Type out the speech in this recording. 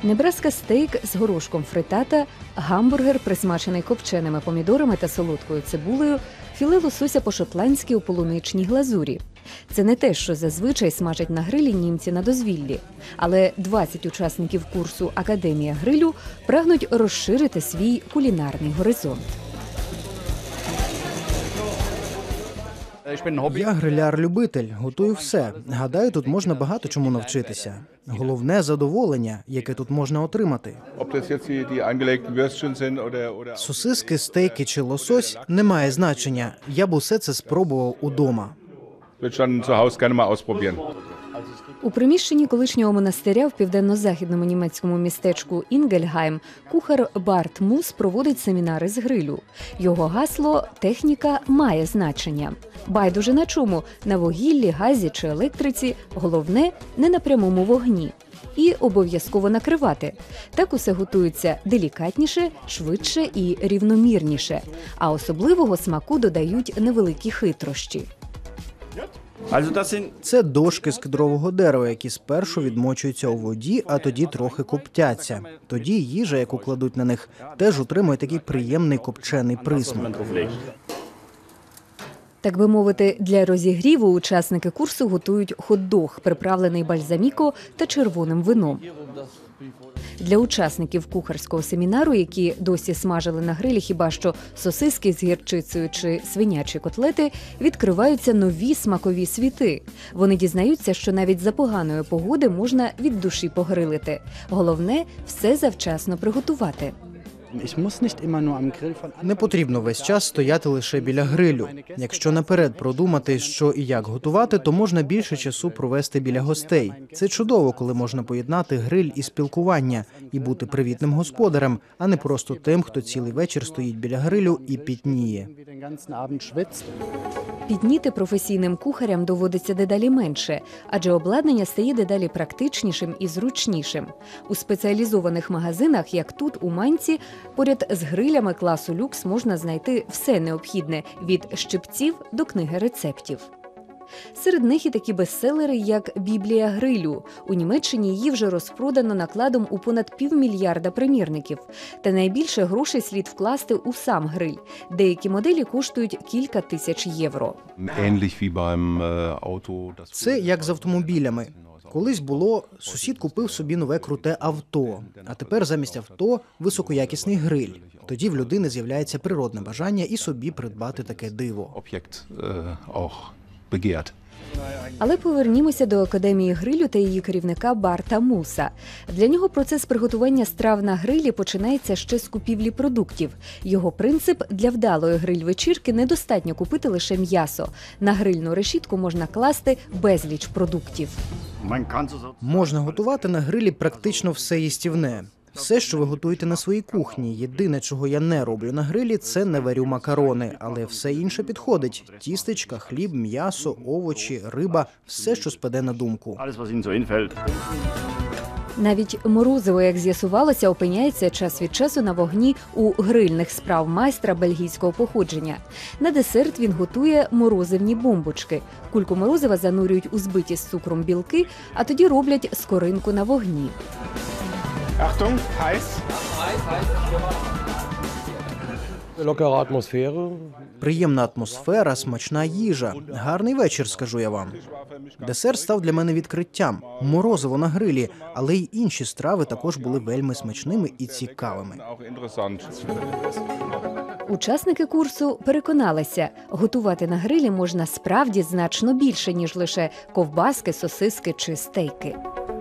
Небраска стейк з горошком фритата, гамбургер, присмачений копченими помідорами та солодкою цибулею, філе лосося по-шотландськи у полуничній глазурі. Це не те, що зазвичай смажать на грилі німці на дозвіллі. Але 20 учасників курсу «Академія грилю» прагнуть розширити свій кулінарний горизонт. Я гриляр-любитель, готую все. Гадаю, тут можна багато чому навчитися. Головне – задоволення, яке тут можна отримати. Сосиски, стейки чи лосось – немає значення. Я б усе це спробував удома. У приміщенні колишнього монастиря в південно-західному німецькому містечку Інгельгайм кухар Барт Мус проводить семінари з грилю. Його гасло «Техніка має значення». Байдуже на чому – на вугіллі, газі чи електриці, головне – не на прямому вогні. І обов'язково накривати. Так усе готується делікатніше, швидше і рівномірніше. А особливого смаку додають невеликі хитрощі. Це дошки з кедрового дерева, які спершу відмочуються у воді, а тоді трохи коптяться. Тоді їжа, яку кладуть на них, теж отримує такий приємний копчений присмак. Так би мовити, для розігріву учасники курсу готують хот-дог, приправлений бальзаміко та червоним вином. Для учасників кухарського семінару, які досі смажили на грилі хіба що сосиски з гірчицею чи свинячі котлети, відкриваються нові смакові світи. Вони дізнаються, що навіть за поганої погоди можна від душі погрилити. Головне – все завчасно приготувати. Не потрібно весь час стояти лише біля грилю. Якщо наперед продумати, що і як готувати, то можна більше часу провести біля гостей. Це чудово, коли можна поєднати гриль і спілкування, і бути привітним господарем, а не просто тим, хто цілий вечір стоїть біля грилю і пітніє. Пітніти професійним кухарям доводиться дедалі менше, адже обладнання стає дедалі практичнішим і зручнішим. У спеціалізованих магазинах, як тут, у Манці, поряд з грилями класу люкс можна знайти все необхідне – від щипців до книги рецептів. Серед них і такі бестселери, як «Біблія грилю». У Німеччині її вже розпродано накладом у понад 500 000 примірників. Та найбільше грошей слід вкласти у сам гриль. Деякі моделі коштують кілька тисяч євро. Це як з автомобілями. Колись було, сусід купив собі нове круте авто, а тепер замість авто – високоякісний гриль. Тоді в людини з'являється природне бажання і собі придбати таке диво. Але повернімося до Академії грилю та її керівника Барта Муса. Для нього процес приготування страв на грилі починається ще з купівлі продуктів. Його принцип – для вдалої гриль-вечірки недостатньо купити лише м'ясо. На грильну решітку можна класти безліч продуктів. Можна готувати на грилі практично все їстівне. Все, що ви готуєте на своїй кухні. Єдине, чого я не роблю на грилі, це не варю макарони. Але все інше підходить. Тістечка, хліб, м'ясо, овочі, риба – все, що спаде на думку. Навіть морозиво, як з'ясувалося, опиняється час від часу на вогні у грильних справ майстра бельгійського походження. На десерт він готує морозивні бомбочки. Кульку морозива занурюють у збиті з цукром білки, а тоді роблять скоринку на вогні. Achtung, heiß. Приємна атмосфера, смачна їжа. Гарний вечір, скажу я вам. Десерт став для мене відкриттям. Морозиво на грилі, але й інші страви також були вельми смачними і цікавими. Учасники курсу переконалися, готувати на грилі можна справді значно більше, ніж лише ковбаски, сосиски чи стейки.